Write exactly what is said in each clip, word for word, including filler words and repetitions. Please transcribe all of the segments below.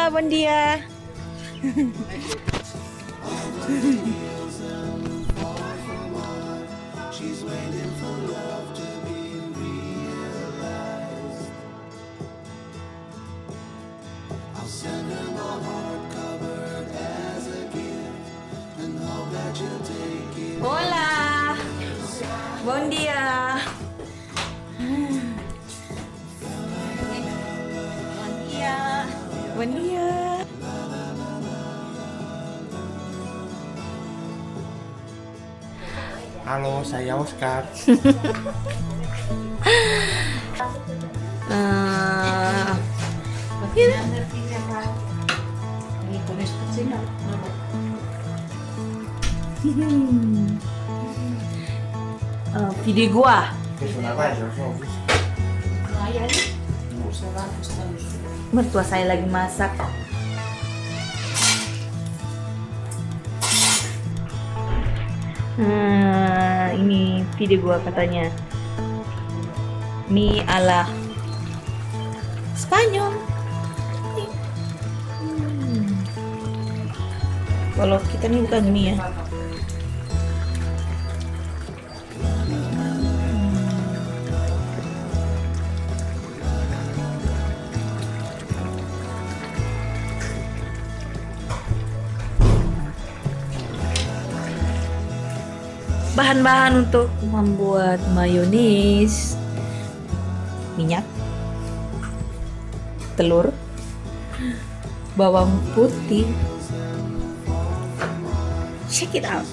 buen dia. Hola, buen dia. Buen dia, buen dia. Halo, saya Oscar. uh, uh, video gua. Mertua saya lagi masak. Nah, ini video gua katanya. Mie ala Spanyol. Hmm. Kalau kita nih bukan mie ya. Bahan-bahan untuk membuat mayonis: minyak, telur, bawang putih. Check it out.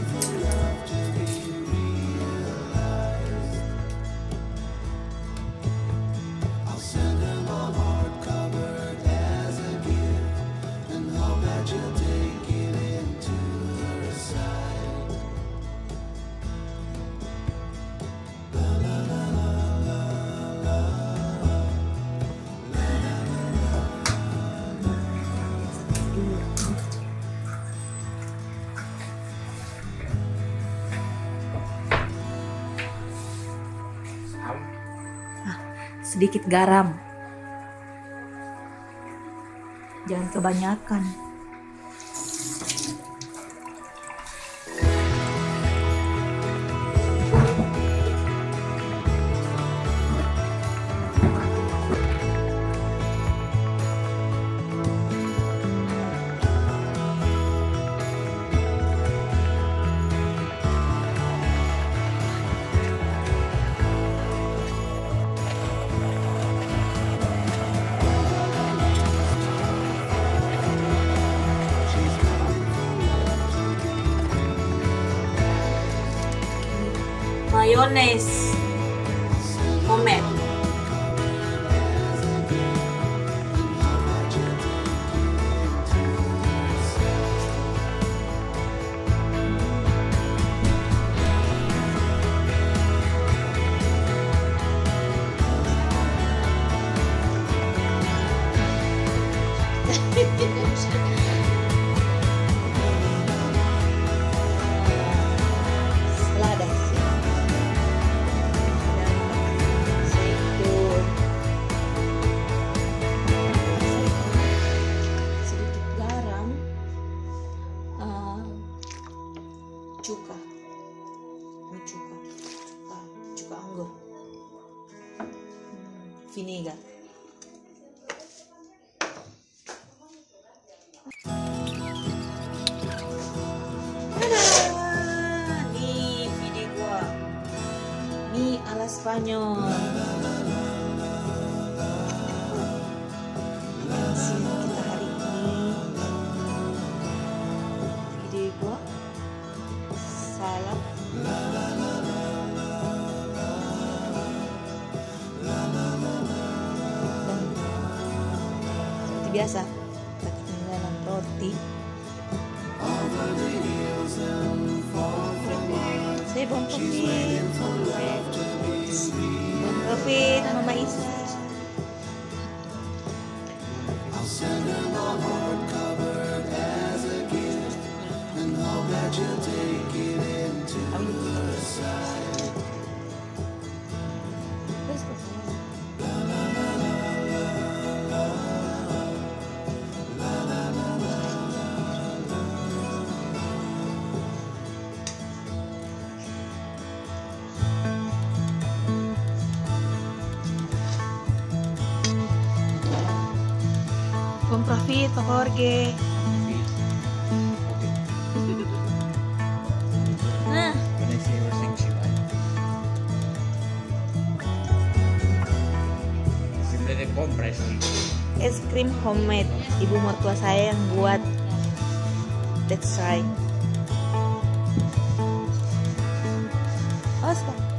Sedikit garam, jangan kebanyakan. Mayones homemade. Cuka, ini cuka, cuka, cuka anggur, vinegar. Tada! Nih video gua, mie ala Spanyol. Hasil kita hari ini, video gua. Salad, dan seperti biasa kita ketinggalan roti. Saya bon profit, bon profit, Mama Isa. Vito, Jorge. Nah, When I see everything she like. Simply compress. es krim homemade. Ibu mertua saya yang buat. Let's try. Oscar.